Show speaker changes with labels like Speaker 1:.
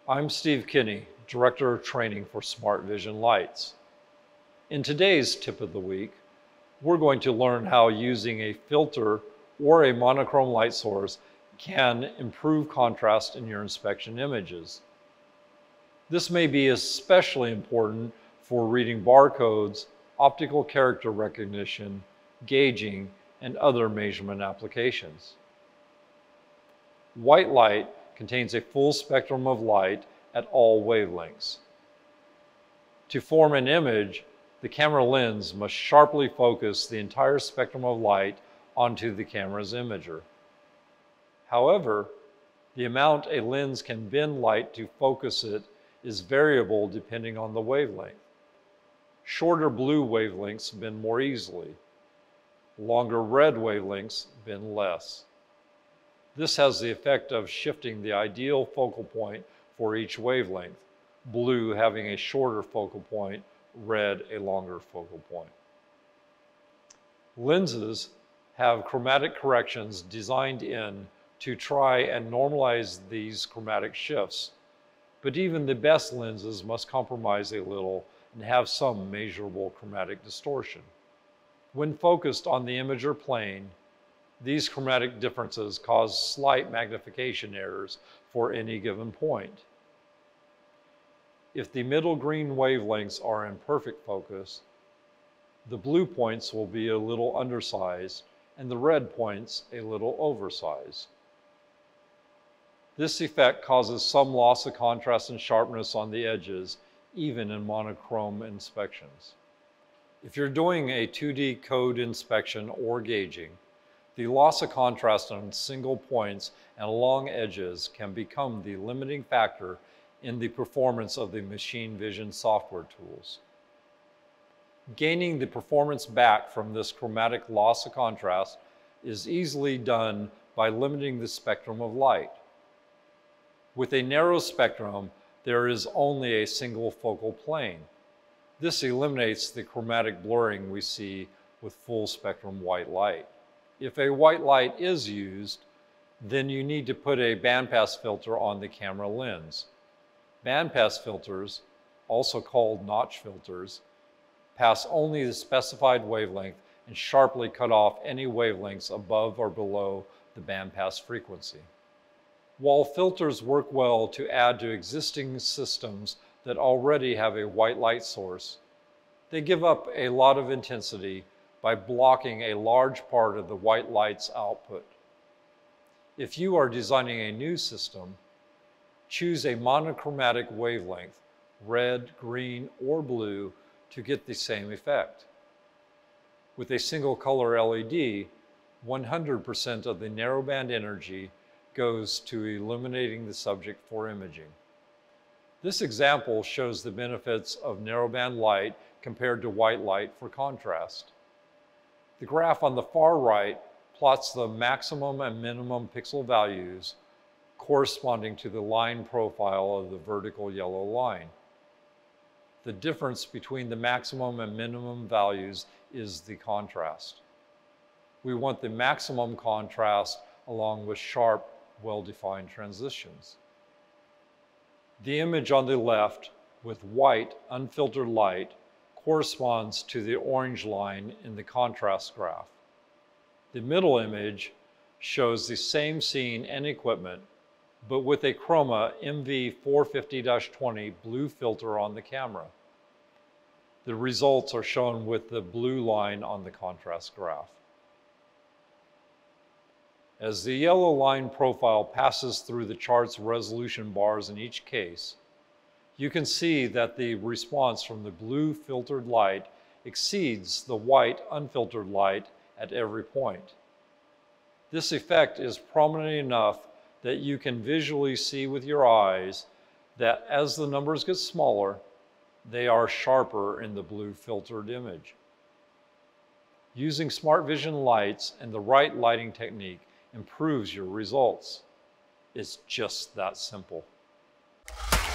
Speaker 1: I'm Steve Kinney, Director of Training for Smart Vision Lights. In today's tip of the week, we're going to learn how using a filter or a monochrome light source can improve contrast in your inspection images. This may be especially important for reading barcodes, optical character recognition, gauging, and other measurement applications. White light contains a full spectrum of light at all wavelengths. To form an image, the camera lens must sharply focus the entire spectrum of light onto the camera's imager. However, the amount a lens can bend light to focus it is variable depending on the wavelength. Shorter blue wavelengths bend more easily. Longer red wavelengths bend less. This has the effect of shifting the ideal focal point for each wavelength, blue having a shorter focal point, red a longer focal point. Lenses have chromatic corrections designed in to try and normalize these chromatic shifts, but even the best lenses must compromise a little and have some measurable chromatic distortion. When focused on the imager plane, these chromatic differences cause slight magnification errors for any given point. If the middle green wavelengths are in perfect focus, the blue points will be a little undersized and the red points a little oversized. This effect causes some loss of contrast and sharpness on the edges, even in monochrome inspections. If you're doing a 2D code inspection or gauging, the loss of contrast on single points and along edges can become the limiting factor in the performance of the machine vision software tools. Gaining the performance back from this chromatic loss of contrast is easily done by limiting the spectrum of light. With a narrow spectrum, there is only a single focal plane. This eliminates the chromatic blurring we see with full spectrum white light. If a white light is used, then you need to put a bandpass filter on the camera lens. Bandpass filters, also called notch filters, pass only the specified wavelength and sharply cut off any wavelengths above or below the bandpass frequency. While filters work well to add to existing systems that already have a white light source, they give up a lot of intensity by blocking a large part of the white light's output. If you are designing a new system, choose a monochromatic wavelength, red, green, or blue, to get the same effect. With a single color LED, 100% of the narrowband energy goes to illuminating the subject for imaging. This example shows the benefits of narrowband light compared to white light for contrast. The graph on the far right plots the maximum and minimum pixel values corresponding to the line profile of the vertical yellow line. The difference between the maximum and minimum values is the contrast. We want the maximum contrast along with sharp, well-defined transitions. The image on the left with white, unfiltered light corresponds to the orange line in the contrast graph. The middle image shows the same scene and equipment, but with a chroma MV450-20 blue filter on the camera. The results are shown with the blue line on the contrast graph. As the yellow line profile passes through the chart's resolution bars in each case, you can see that the response from the blue filtered light exceeds the white unfiltered light at every point. This effect is prominent enough that you can visually see with your eyes that as the numbers get smaller, they are sharper in the blue filtered image. Using smart vision lights and the right lighting technique improves your results. It's just that simple.